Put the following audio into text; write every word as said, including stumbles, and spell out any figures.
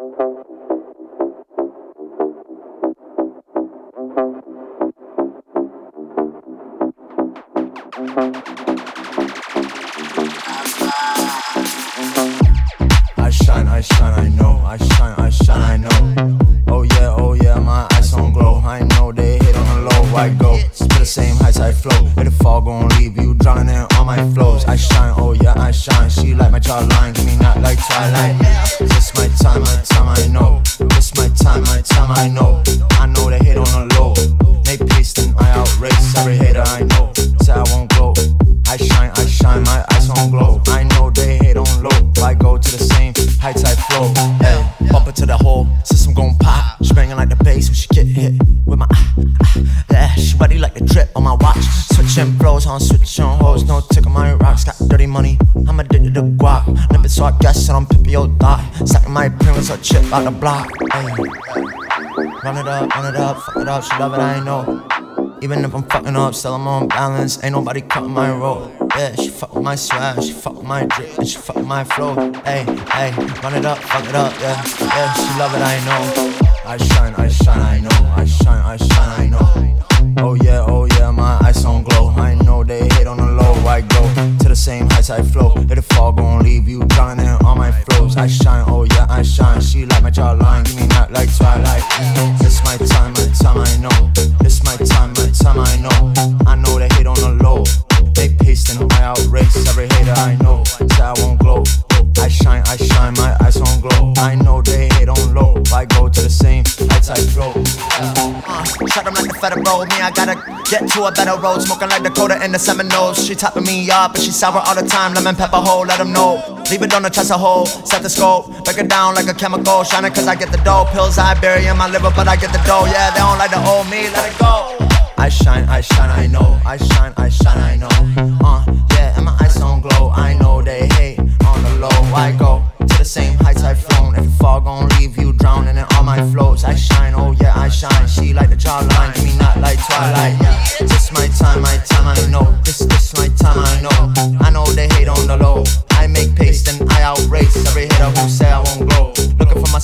I shine, I shine, I know. I shine, I shine, I know. Oh yeah, oh yeah, my eyes on glow. I know they hit on the low. I go, spit the same heights I flow. Let the fall gon' leave you drowning in all my flows. I shine, oh yeah, I shine. She like my jawline, give me not like Twilight. This my time, my time, I know. This my time, my time, I know. I know they hit on the low. Make peace, then I outrace every hater I know. Say I won't glow. I shine, I shine, my eyes on glow. I know they hate on low. I go to the same heights I flow. Hey, bump into the whole system gon' pop. She banging like the bass when she get hit with my ah, ah, yeah. She ready like the drip on my watch. Switching flows on switching hoes. No tick on my rocks. Got dirty money. I'm addicted to guap. Limp it so I guess that I'm pimpy old dot. Stacking my premiums or chip out the block. Hey. Run it up, run it up, fuck it up. She love it, I know. Even if I'm fucking up, still I'm on balance. Ain't nobody cutting my roll. Yeah, she fuck with my swag, she fuck with my drip, and she fuck with my flow. Hey, hey, run it up, fuck it up, yeah. Yeah, she love it, I know. I shine, I shine, I know. I shine, I shine, I know. Oh yeah, oh yeah, my eyes on glow. I know they hate on the low. I go to the same heights I flow. Let the fall gon' leave you drowning in all my flows. I shine, oh yeah, I shine. She like my jawline, give me not like Twilight. This my time, my time, I know. This my time, my time, I know. I know they hate on the low. They paste and I outrace every hater I know. Say I won't glow. I shine, I shine, my eyes on glow. I know they hate on low. I go to the same heights I flow. Uh, shut them like the federal. Me, I gotta get to a better road. Smoking like Dakota in the Seminoles. She topping me up, but she sour all the time. Lemon pepper hole, let them know. Leave it on the chest a hole. Set the scope, break it down like a chemical. Shining cause I get the dough. Pills I bury in my liver, but I get the dough. Yeah, they don't like the old me, let it go. I shine, I shine, I know. I shine, I shine, I know. Uh, yeah, and my eyes on glow. I know they hate on the low. I go to the same heights I've flown. If you fall, gon' leave you drowning in all my flows. I shine, oh yeah, I shine. She like the jawline, give me not like Twilight. This my time, my time, I know. This, this my time, I know. I know they hate on the low. I make paste and I outrace every hater who say I won't glow. Looking for my